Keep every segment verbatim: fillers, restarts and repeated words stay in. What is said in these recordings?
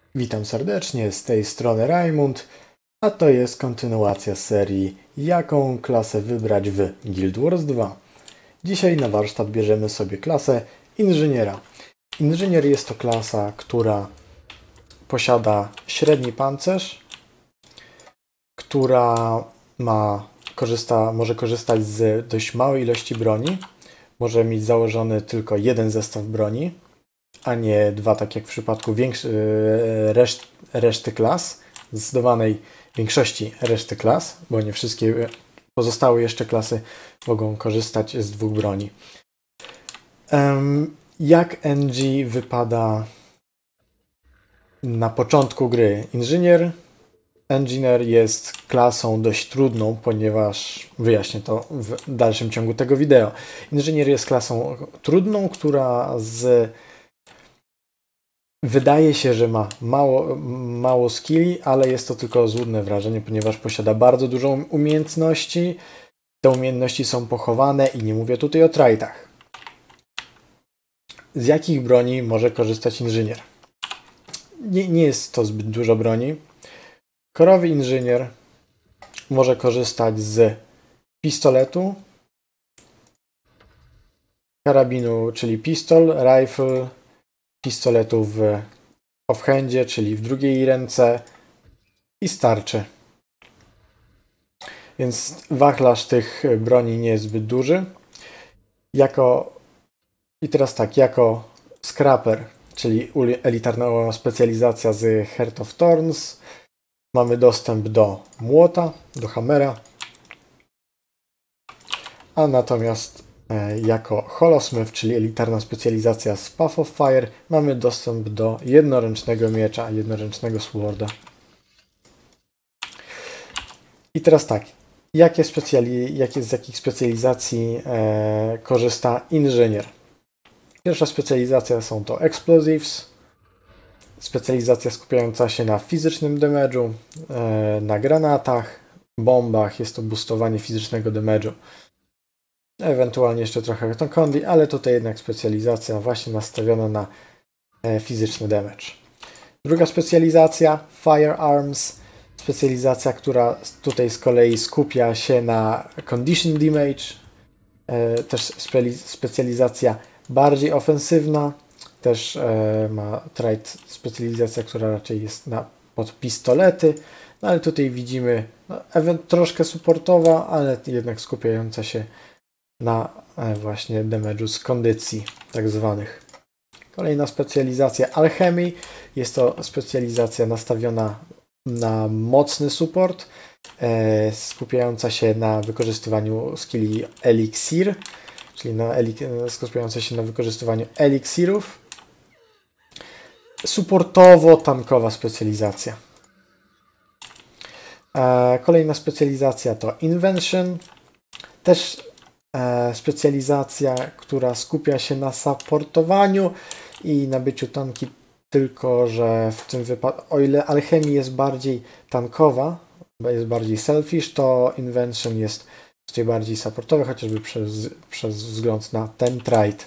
Witam serdecznie, z tej strony Rajmund, a to jest kontynuacja serii Jaką klasę wybrać w Guild Wars dwa. Dzisiaj na warsztat bierzemy sobie klasę Inżyniera. Inżynier jest to klasa, która posiada średni pancerz, która ma, korzysta, może korzystać z dość małej ilości broni, może mieć założony tylko jeden zestaw broni, a nie dwa, tak jak w przypadku większy, reszt, reszty klas, zdecydowanej większości reszty klas, bo nie wszystkie pozostałe jeszcze klasy mogą korzystać z dwóch broni. Jak N G wypada na początku gry? Inżynier, Engineer jest klasą dość trudną, ponieważ wyjaśnię to w dalszym ciągu tego wideo. Inżynier jest klasą trudną, która z Wydaje się, że ma mało, mało skilli, ale jest to tylko złudne wrażenie, ponieważ posiada bardzo dużo umiejętności. Te umiejętności są pochowane i nie mówię tutaj o trajtach. Z jakich broni może korzystać inżynier? Nie, nie jest to zbyt dużo broni. Korowy inżynier może korzystać z pistoletu, karabinu, czyli pistol, rifle, pistoletu w offhandzie, czyli w drugiej ręce i starczy. Więc wachlarz tych broni nie jest zbyt duży. Jako, I teraz tak, jako scrapper, czyli elitarna specjalizacja z Heart of Thorns, mamy dostęp do młota, do hammera, a natomiast jako Holosmith, czyli elitarna specjalizacja z Path of Fire, mamy dostęp do jednoręcznego miecza, jednoręcznego sworda. I teraz tak, jakie specjali, jakie, z jakich specjalizacji e, korzysta inżynier? Pierwsza specjalizacja są to Explosives, specjalizacja skupiająca się na fizycznym damage'u, e, na granatach, bombach, jest to boostowanie fizycznego damage'u. Ewentualnie jeszcze trochę to kondi, ale tutaj jednak specjalizacja właśnie nastawiona na e, fizyczny damage. Druga specjalizacja, Firearms, specjalizacja, która tutaj z kolei skupia się na condition damage, e, też spe specjalizacja bardziej ofensywna, też e, ma trait specjalizacja, która raczej jest na, pod pistolety, no ale tutaj widzimy no, event troszkę supportowa, ale jednak skupiająca się na właśnie damage'u z kondycji tak zwanych. Kolejna specjalizacja Alchemii. Jest to specjalizacja nastawiona na mocny support, e, skupiająca się na wykorzystywaniu skilli Elixir, czyli na elik skupiająca się na wykorzystywaniu eliksirów. Supportowo-tankowa specjalizacja. E, kolejna specjalizacja to Invention. Też specjalizacja, która skupia się na supportowaniu i na byciu tanki, tylko że w tym wypadku, o ile Alchemii jest bardziej tankowa, jest bardziej selfish, to Invention jest tutaj bardziej supportowe, chociażby przez, przez wzgląd na ten trait.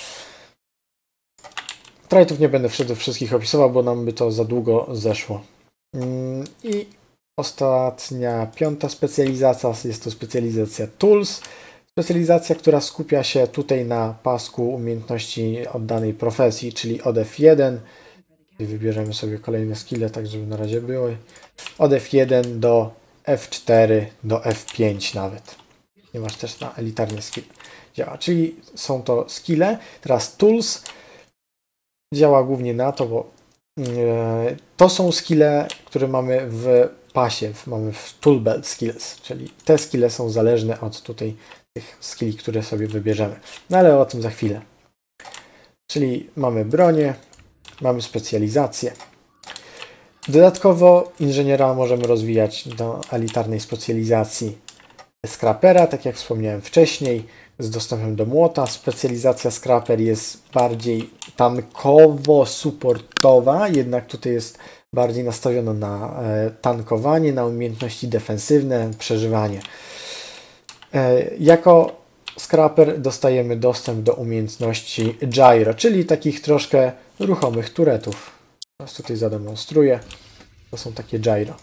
Traitów nie będę wszędzie wszystkich opisywał, bo nam by to za długo zeszło. I ostatnia, piąta specjalizacja jest to specjalizacja Tools. Specjalizacja, która skupia się tutaj na pasku umiejętności od danej profesji, czyli od F jeden. I wybierzemy sobie kolejne skille, tak żeby na razie były. Od F jeden do F cztery do F pięć nawet. Nie masz też na elitarny skill. Działa, czyli są to skille. Teraz Tools działa głównie na to, bo yy, to są skille, które mamy w pasie, mamy w Toolbelt Skills, czyli te skille są zależne od tutaj tych skilli, które sobie wybierzemy. No ale o tym za chwilę. Czyli mamy bronię, mamy specjalizację. Dodatkowo inżyniera możemy rozwijać do elitarnej specjalizacji scrapera, tak jak wspomniałem wcześniej, z dostępem do młota. Specjalizacja scraper jest bardziej tankowo-supportowa, jednak tutaj jest bardziej nastawiona na e, tankowanie, na umiejętności defensywne, przeżywanie. Jako scrapper dostajemy dostęp do umiejętności gyro, czyli takich troszkę ruchomych turetów. Teraz tutaj zademonstruję. To są takie gyro.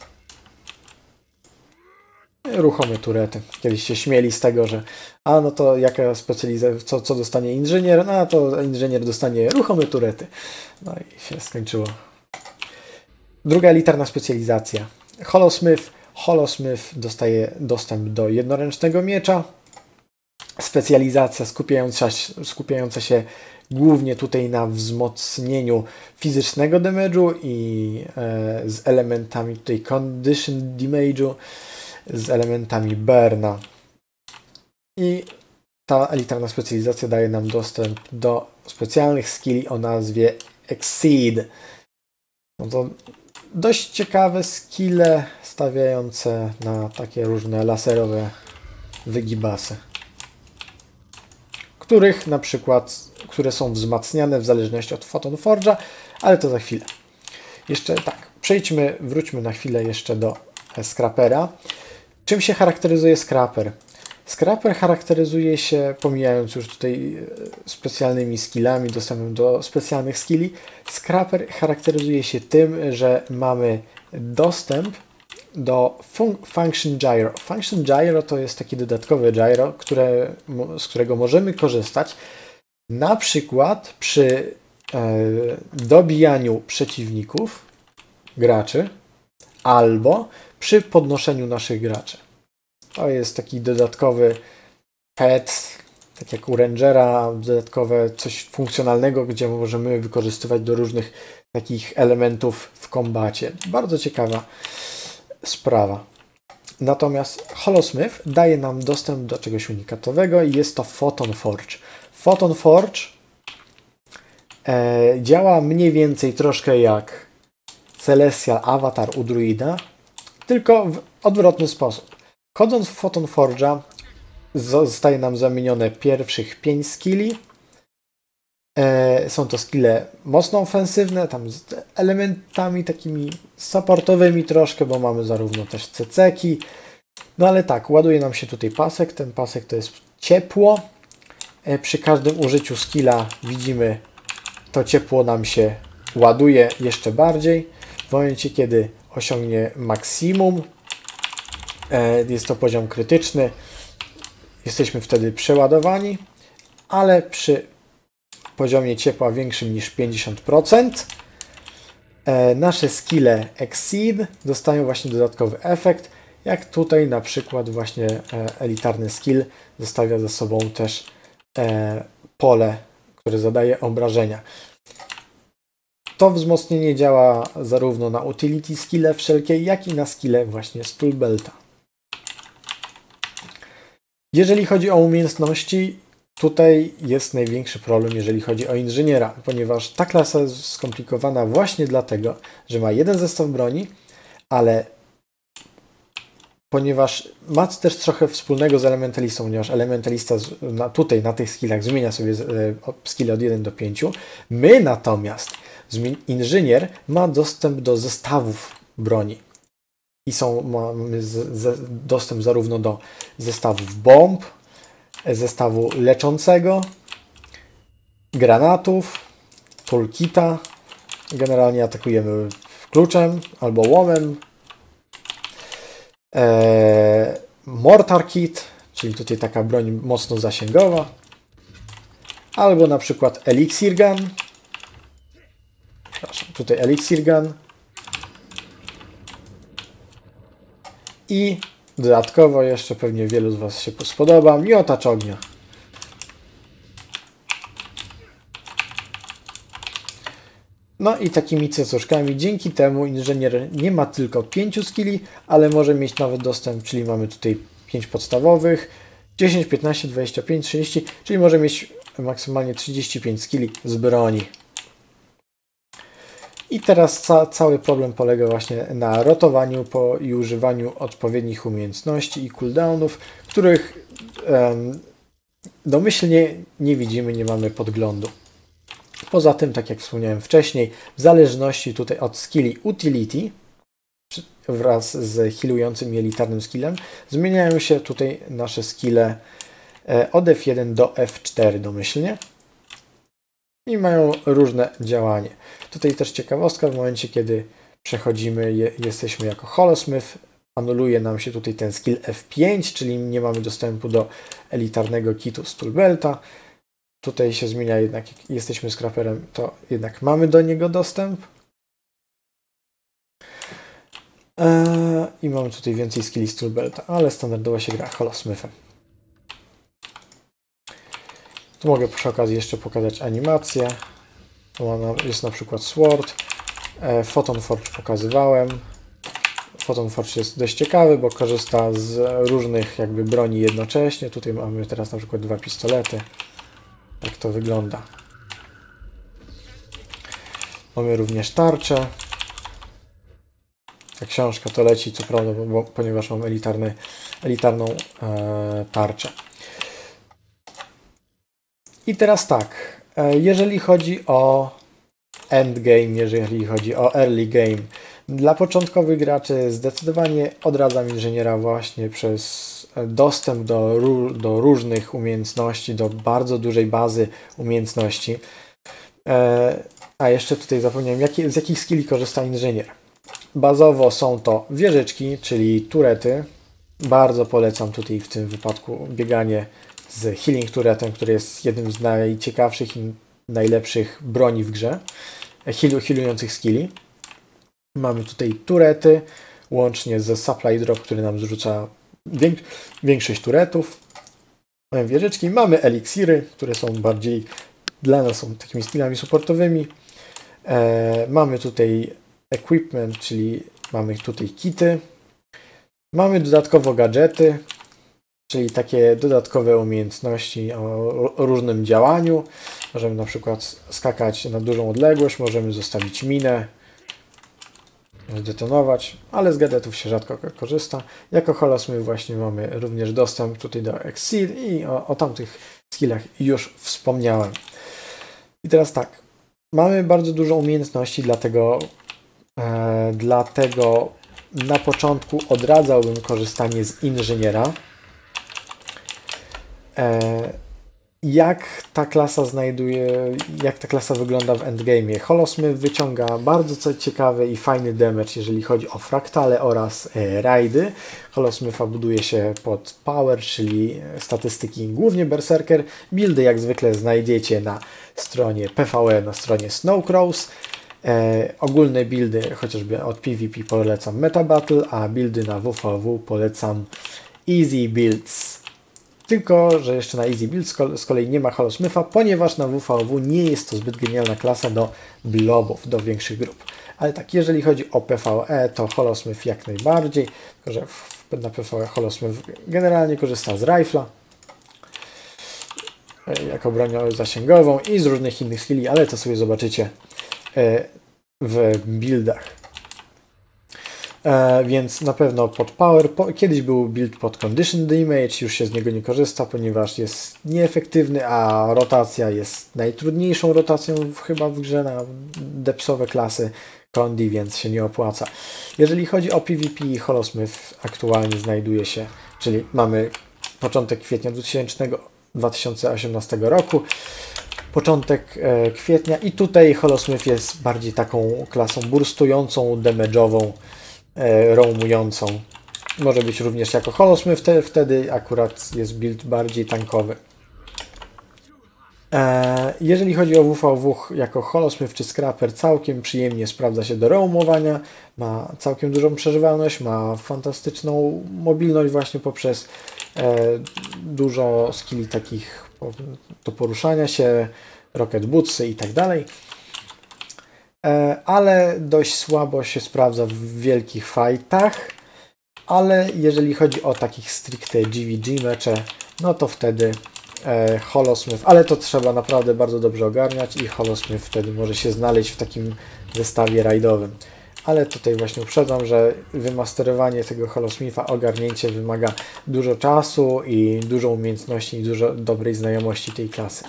Ruchome turety. Kiedyś się śmieli z tego, że a no to jaka specjalizacja, co, co dostanie inżynier? No to inżynier dostanie ruchome turety. No i się skończyło. Druga elitarna specjalizacja. Holosmith. Holosmith dostaje dostęp do jednoręcznego miecza. Specjalizacja skupiająca, skupiająca się głównie tutaj na wzmocnieniu fizycznego damage'u i e, z elementami tutaj condition damage'u, z elementami burna. I ta elitarna specjalizacja daje nam dostęp do specjalnych skilli o nazwie Exceed. No to dość ciekawe skille stawiające na takie różne laserowe wygibasy, których na przykład, które są wzmacniane w zależności od Photon Forge'a, ale to za chwilę. Jeszcze tak, przejdźmy, wróćmy na chwilę jeszcze do Scrapera. Czym się charakteryzuje Scraper? Scraper charakteryzuje się, pomijając już tutaj specjalnymi skillami, dostępem do specjalnych skilli, Scraper charakteryzuje się tym, że mamy dostęp do fun Function Gyro. Function Gyro to jest takie dodatkowe gyro, które, z którego możemy korzystać na przykład przy e, dobijaniu przeciwników, graczy, albo przy podnoszeniu naszych graczy. To jest taki dodatkowy pet, tak jak u Rangera, dodatkowe coś funkcjonalnego, gdzie możemy wykorzystywać do różnych takich elementów w kombacie. Bardzo ciekawa sprawa. Natomiast Holosmith daje nam dostęp do czegoś unikatowego i jest to Photon Forge. Photon Forge e, działa mniej więcej troszkę jak Celestial Avatar u druida, tylko w odwrotny sposób. Wchodząc w Photon Forge'a zostaje nam zamienione pierwszych pięć skilli. E, są to skille mocno ofensywne, tam z elementami takimi supportowymi troszkę, bo mamy zarówno też ceceki. No ale tak, ładuje nam się tutaj pasek. Ten pasek to jest ciepło. E, przy każdym użyciu skilla widzimy, to ciepło nam się ładuje jeszcze bardziej. W momencie, kiedy osiągnie maksimum, e, jest to poziom krytyczny, jesteśmy wtedy przeładowani, ale przy poziomie ciepła większym niż pięćdziesiąt procent e, nasze skille Exceed dostają właśnie dodatkowy efekt, jak tutaj na przykład właśnie e, elitarny skill zostawia ze sobą też e, pole, które zadaje obrażenia. To wzmocnienie działa zarówno na utility skille wszelkie, jak i na skille właśnie z Toolbelta. Jeżeli chodzi o umiejętności, tutaj jest największy problem, jeżeli chodzi o inżyniera, ponieważ ta klasa jest skomplikowana właśnie dlatego, że ma jeden zestaw broni, ale ponieważ ma też trochę wspólnego z elementalistą, ponieważ elementalista z, na, tutaj na tych skillach zmienia sobie e, skille od jeden do pięciu, my natomiast, inżynier ma dostęp do zestawów broni. I są, mamy z, z, dostęp zarówno do zestawów bomb, zestawu leczącego, granatów, toolkita. Generalnie atakujemy kluczem albo łomem. Eee, mortar kit, czyli tutaj taka broń mocno zasięgowa. Albo na przykład elixir gun. Przepraszam, tutaj elixir gun. I dodatkowo jeszcze pewnie wielu z Was się spodoba miotacz ognia. No i takimi cycuszkami, dzięki temu inżynier nie ma tylko pięciu skilli, ale może mieć nawet dostęp, czyli mamy tutaj pięć podstawowych, dziesięć, piętnaście, dwadzieścia pięć, trzydzieści, czyli może mieć maksymalnie trzydzieści pięć skilli z broni. I teraz ca cały problem polega właśnie na rotowaniu po i używaniu odpowiednich umiejętności i cooldownów, których um, domyślnie nie widzimy, nie mamy podglądu. Poza tym, tak jak wspomniałem wcześniej, w zależności tutaj od skilli utility wraz z healującym i elitarnym skillem zmieniają się tutaj nasze skille od F jeden do F cztery domyślnie. i mają różne działanie. Tutaj też ciekawostka, w momencie kiedy przechodzimy, je, jesteśmy jako Holosmith, anuluje nam się tutaj ten skill F pięć, czyli nie mamy dostępu do elitarnego kitu z Toolbelta. Tutaj się zmienia jednak, jak jesteśmy scrapperem, to jednak mamy do niego dostęp. Eee, I mamy tutaj więcej skilli z Toolbelta, ale standardowo się gra Holosmithem. Tu mogę przy okazji jeszcze pokazać animację. Tu jest na przykład Sword. Eee, Photon Forge pokazywałem. Photon Forge jest dość ciekawy, bo korzysta z różnych jakby broni jednocześnie. Tutaj mamy teraz na przykład dwa pistolety. Jak to wygląda. Mamy również tarczę. Ta książka to leci, co prawda, bo, ponieważ mam elitarny, elitarną e, tarczę. I teraz tak, e, jeżeli chodzi o endgame, jeżeli chodzi o early game, dla początkowych graczy zdecydowanie odradzam inżyniera właśnie przez dostęp do, do różnych umiejętności, do bardzo dużej bazy umiejętności. E, a jeszcze tutaj zapomniałem, jaki, z jakich skilli korzysta inżynier. Bazowo są to wieżyczki, czyli turety. Bardzo polecam tutaj w tym wypadku bieganie z healing turetem, który jest jednym z najciekawszych i najlepszych broni w grze, healu, healujących skilli. Mamy tutaj turety, łącznie ze supply drop, który nam zrzuca więk większość turetów. Mamy wieżyczki, mamy eliksiry, które są bardziej dla nas są takimi skillami supportowymi. E, mamy tutaj equipment, czyli mamy tutaj kity. Mamy dodatkowo gadżety, czyli takie dodatkowe umiejętności o, o różnym działaniu. Możemy na przykład skakać na dużą odległość, możemy zostawić minę, zdetonować, ale z gadżetów się rzadko korzysta. Jako Holosmith właśnie mamy również dostęp tutaj do Exceed i o, o tamtych skillach już wspomniałem. I teraz tak, mamy bardzo dużo umiejętności, dlatego, e, dlatego na początku odradzałbym korzystanie z inżyniera. E, jak ta klasa znajduje, jak ta klasa wygląda w endgame'ie? Holosmith wyciąga bardzo ciekawy i fajny damage, jeżeli chodzi o fraktale oraz e, rajdy. Holosmitha buduje się pod power, czyli statystyki głównie berserker. Buildy jak zwykle znajdziecie na stronie P V E, na stronie Snowcrows. E, ogólne buildy, chociażby od PvP polecam Meta Battle, a buildy na W V W polecam Easy Builds. Tylko że jeszcze na Easy Build z kolei nie ma Holosmitha, ponieważ na W V W nie jest to zbyt genialna klasa do blobów, do większych grup. Ale tak, jeżeli chodzi o P V E, to Holosmith jak najbardziej, tylko że w, na P V E Holosmith generalnie korzysta z rifla jako bronią zasięgową i z różnych innych skilli, ale to sobie zobaczycie w buildach. E, więc na pewno pod power. Po, kiedyś był build pod condition damage, już się z niego nie korzysta, ponieważ jest nieefektywny, a rotacja jest najtrudniejszą rotacją w, chyba w grze na depsowe klasy Condi, więc się nie opłaca. Jeżeli chodzi o PvP, Holosmith aktualnie znajduje się, czyli mamy początek kwietnia dwa tysiące osiemnastego roku, początek e, kwietnia i tutaj Holosmith jest bardziej taką klasą burstującą, damage'ową, e, roamującą. Może być również jako Holosmith, wtedy, wtedy akurat jest build bardziej tankowy. E, jeżeli chodzi o W V W jako Holosmith czy Scrapper, całkiem przyjemnie sprawdza się do roamowania, ma całkiem dużą przeżywalność, ma fantastyczną mobilność właśnie poprzez e, dużo skilli takich do poruszania się, rocket bootsy i tak dalej. E, ale dość słabo się sprawdza w wielkich fightach, ale jeżeli chodzi o takich stricte G V G mecze, no to wtedy e, Holosmith, ale to trzeba naprawdę bardzo dobrze ogarniać i Holosmith wtedy może się znaleźć w takim zestawie rajdowym. Ale tutaj właśnie uprzedzam, że wymasterowanie tego Holosmitha, ogarnięcie wymaga dużo czasu i dużo umiejętności i dużo dobrej znajomości tej klasy.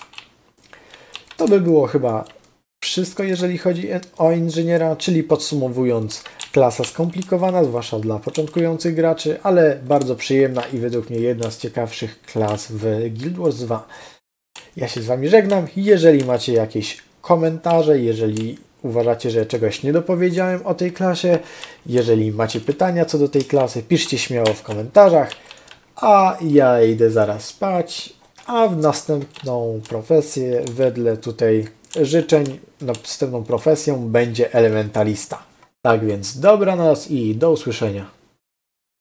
To by było chyba wszystko, jeżeli chodzi o inżyniera, czyli podsumowując, klasa skomplikowana, zwłaszcza dla początkujących graczy, ale bardzo przyjemna i według mnie jedna z ciekawszych klas w Guild Wars dwa. Ja się z Wami żegnam. Jeżeli macie jakieś komentarze, jeżeli uważacie, że czegoś nie dopowiedziałem o tej klasie, jeżeli macie pytania co do tej klasy, piszcie śmiało w komentarzach, a ja idę zaraz spać, a w następną profesję, wedle tutaj życzeń, następną profesją będzie elementalista. Tak więc dobranoc i do usłyszenia.